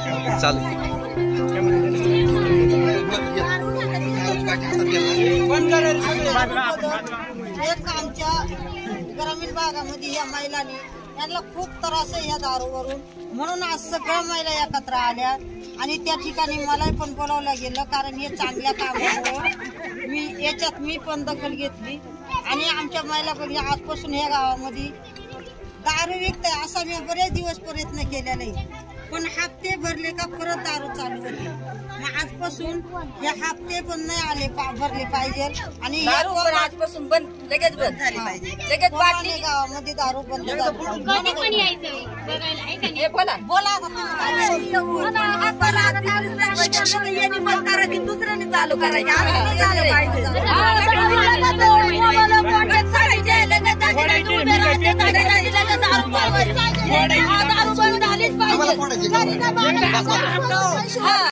चालेल. एक आमच्या ग्रामीण भागामध्ये या महिलांनी यांना खूप त्रास आहे या दारूवरून, म्हणून आज सगळ्या महिला एकत्र आल्या आणि त्या ठिकाणी मला पण बोलावलं गेलं, कारण हे चांगल्या कामामुळे याच्यात मी पण दखल घेतली आणि आमच्या महिला पण आजपासून या गावामध्ये दारू विकताय असा मी बरेच दिवस प्रयत्न केलेला आहे, पण हप्ते भरले का परत दारू चालू होते. मग आजपासून हे हप्ते पण नाही आले भरले पाहिजे आणि आजपासून बंद लगेच बंद झाली पाहिजे. लगेच बाटली गावामध्ये दारू बंद झाली. दुसऱ्याने चालू करायची दारू बंद झालीच पाहिजे.